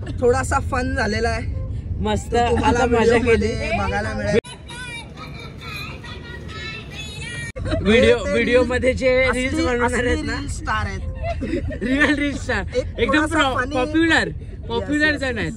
थोडासा फन झालेला आहे मस्त. आता मजा केली बघायला मिळेल. व्हिडिओ मध्ये जे रील्स बनवणार आहेत ना स्टार आहेत, रिअल रील स्टार एकदम पॉप्युलर जण आहेत.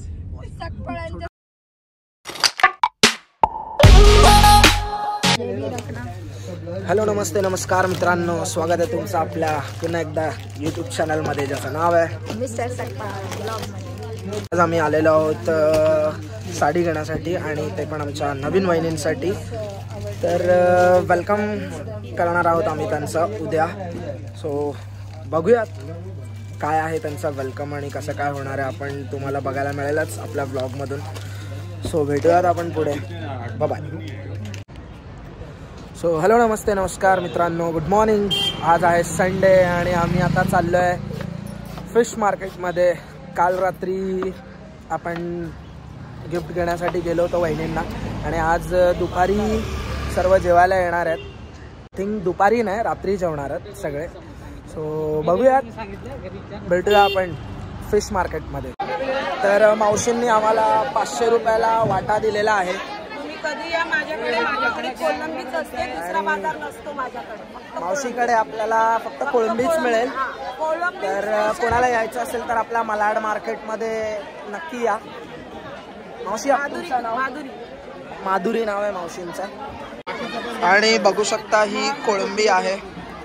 हॅलो नमस्ते नमस्कार मित्रांनो, स्वागत आहे तुमचं आपल्या पुन्हा एकदा यूट्यूब चॅनल मध्ये ज्याचं नाव आहे मिस्टर सकपाळ. आज आम्ही आलेलो आहोत साडी घेण्यासाठी आणि ते पण आमच्या नवीन वहिनींसाठी. तर वेलकम करणार आहोत आम्ही त्यांचं उद्या. सो बघूयात काय आहे त्यांचं वेलकम आणि कसं काय होणार आहे, आपण तुम्हाला बघायला मिळेलच आपल्या ब्लॉगमधून. सो भेटूयात आपण पुढे. बाय. सो हॅलो नमस्ते नमस्कार मित्रांनो, गुड मॉर्निंग. आज आहे संडे आणि आम्ही आता चाललो आहे फिश मार्केटमध्ये. काल रात्री आपण गिफ्ट घेण्यासाठी गेलो होतो वहिनींना आणि आज दुपारी सर्व जेवायला येणार आहेत. थिंक दुपारी नाही, रात्री जेवणार आहेत सगळे. सो बघूयात, भेटूया आपण फिश मार्केटमध्ये. तर मावशींनी आम्हाला 500 रुपयाला वाटा दिलेला आहे. कधी या माझ्याकडे कोलंबीच असते, दुसरा बाजार नसतो माझ्याकडे. मावशीकडे आपल्याला फक्त कोळंबीच मिळेल. तर कोणाला यायचं असेल तर आपल्या मालाड मार्केटमध्ये नक्की या. मावशी तुमचं नाव? माधुरी नाव आहे मावशींचं. आणि बघू शकता ही कोळंबी आहे.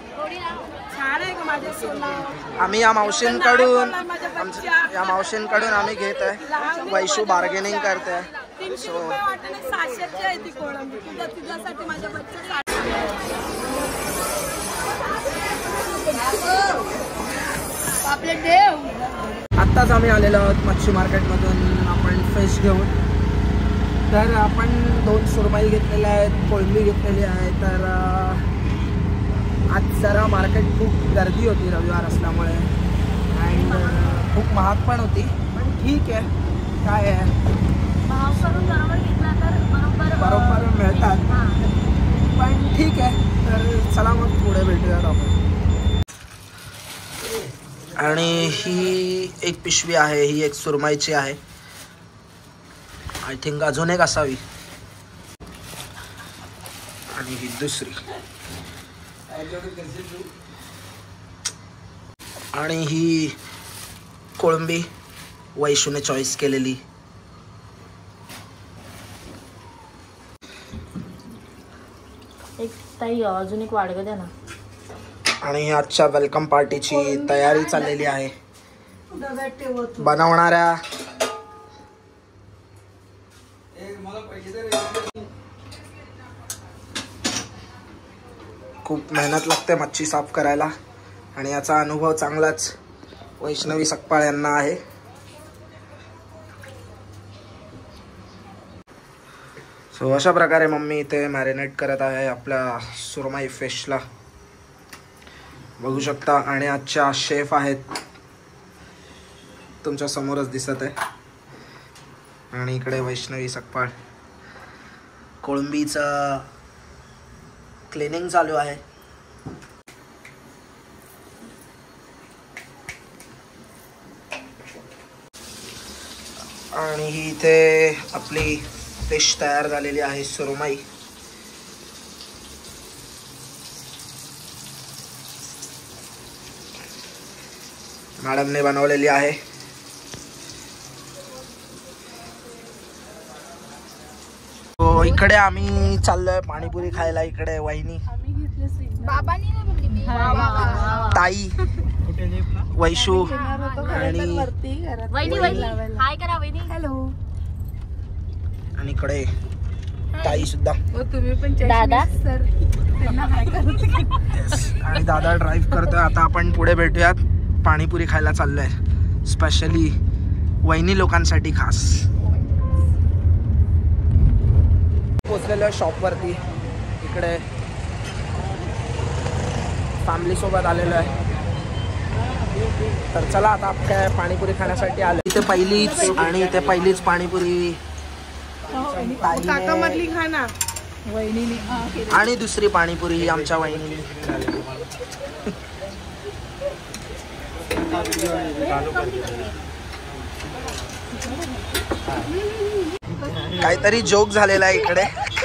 आम्ही या मावशींकडून आम्ही घेत आहे. वैशू बार्गेनिंग करते आहे. आत्ताच आम्ही आलेलो आहोत मच्छी मार्केटमधून आपण फिश घेऊन. तर आपण 2 सुरमई घेतलेल्या आहेत, कोळंबी घेतलेली आहे. तर आज जरा मार्केट खूप गर्दी होती रविवार असल्यामुळे आणि खूप महाग पण होती, पण ठीक आहे, काय आहे बरोबर मिळतात, पण ठीक आहे. तर चला मग पुढे भेटूयात आपण. आणि ही एक पिशवी आहे, ही एक सुरमईची आहे. आय थिंक अजून एक असावी. आणि ही दुसरी. आणि ही कोळंबी वैशूने चॉईस केलेली. अजून एक वाढग द्या ना. आणि आजच्या वेलकम पार्टीची तयारी चाललेली आहे. बनवणाऱ्या खूप मेहनत लागते मच्छी साफ करायला आणि याचा अनुभव चांगलाच वैष्णवी सकपाळ यांना आहे. सो अशा प्रकारे मम्मी इथे मॅरिनेट करत आहे आपल्या सुरमई फिशला, बघू शकता. आणि आजच्या शेफ आहेत, तुमच्या समोरच दिसत आहे. आणि इकडे वैष्णवी सकपाळ. कोळंबीचं क्लिनिंग चालू आहे. आणि ही इथे आपली फिश तयार झालेली आहे, सुरमई. मॅडमने बनवलेली आहे. तो इकडे आम्ही चाललोय पाणीपुरी खायला. इकडे वहिनी, ताई, वैशू आणि आणि इकडे ताई सुद्धा. दादा आणि दादा ड्राईव्ह करतोय. आता आपण पुढे भेटूयात. पाणीपुरी खायला चाललोय स्पेशली वहिनी लोकांसाठी खास. पोचलेलो आहे शॉपवरती. इकडे फॅमिली सोबत आलेलो आहे. तर चला आता काय पाणीपुरी खाण्यासाठी आलो. इथे पहिलीच पाणीपुरी काकामधली खा ना वहिनीने. आणि दुसरी पाणीपुरी आमच्या वहिनीने. काहीतरी जोक झालेला आहे इकडे.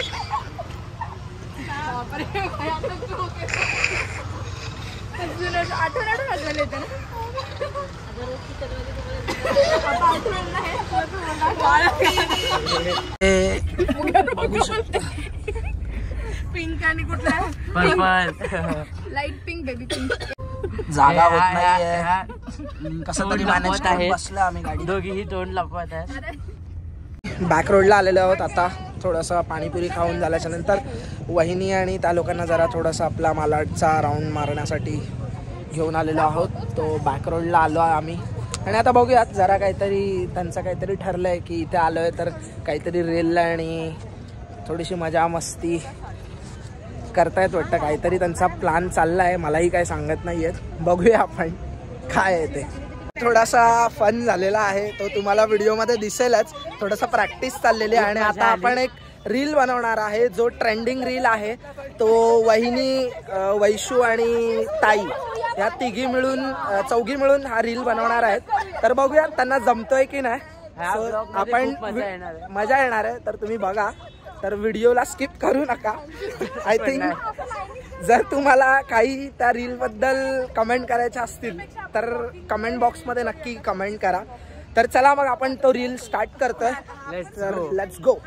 पिंक आणि कुठला लाईट पिंक बेबी पिंक. जागा होत नाहीये, कसं तरी मॅनेज करून बसलो आम्ही गाडी. दोघीही तोंड लपवत आहेत. बॅक रोडला आलेलो आहोत आता. थोडंसं पाणीपुरी खाऊन झाल्याच्या नंतर वहिनी आणि त्या लोकांना जरा थोडंसं आपला मालाडचा राऊंड मारण्यासाठी घेऊन आलेलो आहोत. तो बॅक रोडला आलो आहे आम्ही. आणि आता बघूयात जरा काहीतरी त्यांचं काहीतरी ठरलं आहे की इथे आलो आहे तर काहीतरी रील आणि थोडीशी मजा मस्ती करतायत वाटतं. काहीतरी त्यांचा प्लॅन चालला आहे, मलाही काय सांगत नाही आहेत. बघूया आपण काय आहे ते. थोडासा फन झालेला आहे तो तुम्हाला व्हिडिओमध्ये दिसेलच. थोडासा प्रॅक्टिस चाललेली आहे आणि आता आपण एक रील बनवणार आहे जो ट्रेंडिंग रील आहे. तो वहिनी, वैशू आणि ताई या चौघी मिळून हा रील बनवणार आहेत. तर बघूया त्यांना जमतोय की नाही. आपण मजा येणार आहे तर तुम्ही बघा. तर व्हिडिओला स्किप करू नका. आय थिंक जर तुम्हाला काही त्या रीलबद्दल कमेंट करायच्या असतील तर कमेंट बॉक्समध्ये नक्की कमेंट करा. तर चला मग आपण तो रील स्टार्ट करतोय. Let's go.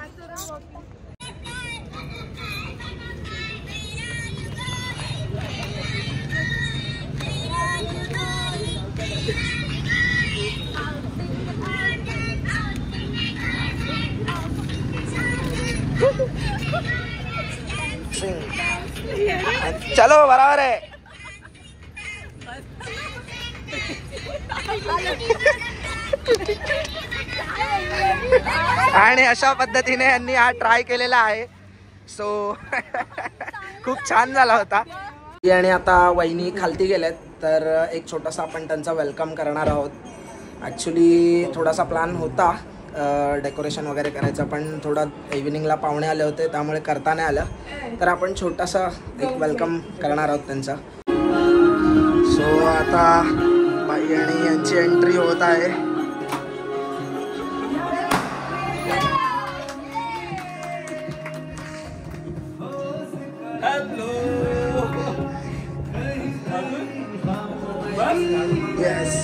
चलो बराबर आहे. आणि अशा पद्धतीने यांनी हा ट्राय केलेला आहे. सो खूप छान झाला होता. आणि आता वहिनी खालती गेलेत तर एक छोटासा आपण त्यांचा वेलकम करणार आहोत. ॲक्च्युली थोडासा प्लॅन होता डेकोरेशन वगैरे करायचं, पण थोडा इव्हिनिंगला पाहुणे आले होते त्यामुळे करता नाही आलं. तर आपण छोटासा एक वेलकम करणार आहोत त्यांचा. सो आता बाई आणि यांची एंट्री होत आहे. येस.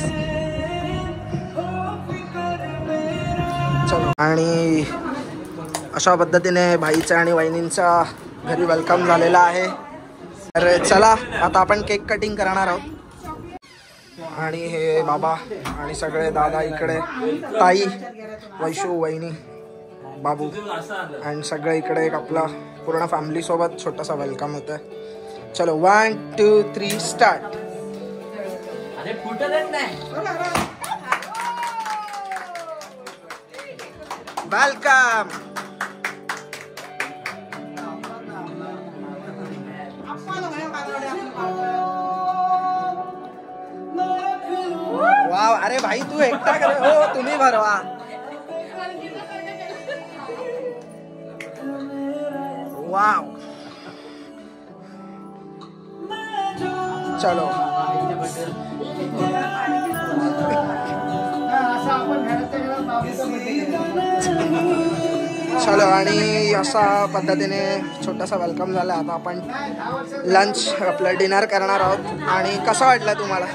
चलो. आणि अशा पद्धतीने भाईचा आणि वहिनींचा घरी वेलकम झालेला आहे. तर चला आता आपण केक कटिंग करणार आहोत. आणि हे बाबा आणि सगळे दादा इकडे, ताई, वैशू, वहिनी, बाबू आणि सगळे इकडे. एक आपला पूर्ण फॅमिलीसोबत छोटासा वेलकम होतं. चलो 1 2 3 स्टार्ट. वेलकम. वाव. अरे भाई तू एकटा करे हो, तुम्ही भरवा. वाव. चलो. चलो. आणि अशा पद्धतीने छोटासा वेलकम झाला. आता आपण लंच आपलं डिनर करणार आहोत. आणि कसं वाटलं तुम्हाला?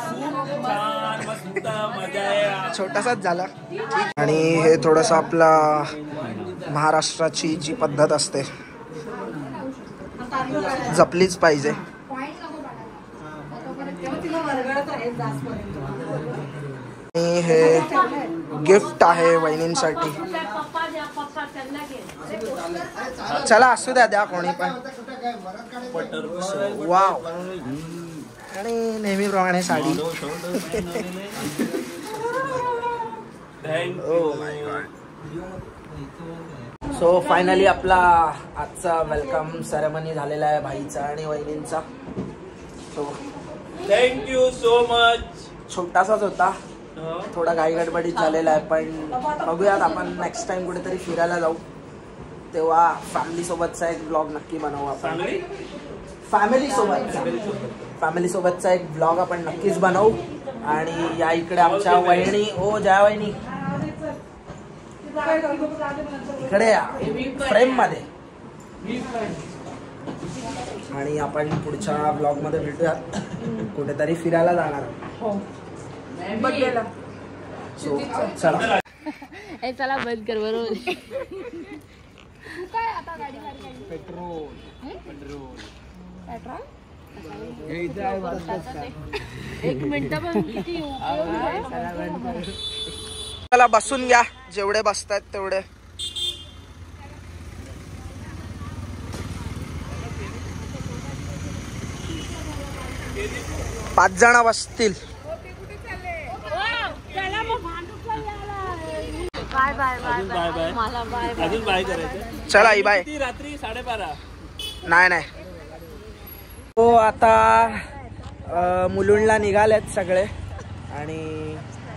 छोटासाच झाला. आणि हे थोडंसं आपला महाराष्ट्राची जी पद्धत असते जपलीच पाहिजे. आणि हे गिफ्ट आहे वहिनींसाठी. चला असू द्या, द्या कोणी पण. वाव. आणि नेहमीप्रमाणे साडी. सो फायनली आपला आजचा वेलकम सेरेमनी झालेला आहे भाईचा आणि वहिनींचा. So thank you so much. छोटासाच होता, थोडा घाई गडबडीत झालेला आहे, पण बघूयात आपण नेक्स्ट टाइम कुठेतरी फिरायला जाऊ तेव्हा फॅमिली सोबतचा एक ब्लॉग नक्की बनवू आपण. फॅमिली सोबतचा एक ब्लॉग आपण नक्कीच बनवू. आणि या इकडे आमच्या वहिनी, ओ जया वहिनी, इकडे या फ्रेम मध्ये. आणि आपण पुढच्या ब्लॉग मध्ये भेटूयात. कुठेतरी फिरायला जाणार. सो चला. चला बंद कर. बरोबर. एक मिनिट पण किती चला बसून घ्या जेवढे बसतात तेवढे. पाच जण बसतील. Bye bye bye. मला बाय बाय. अजून बाय करायचं. चला ही बाय. रात्री 12:30. नाही हो आता मुलुंडला निघालेत सगळे. आणि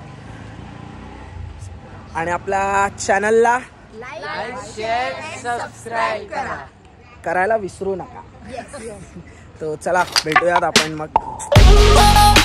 आपल्या चॅनलला लाईक शेअर सबस्क्राईब करायला विसरू नका. तो चला भेटूयात आपण मग.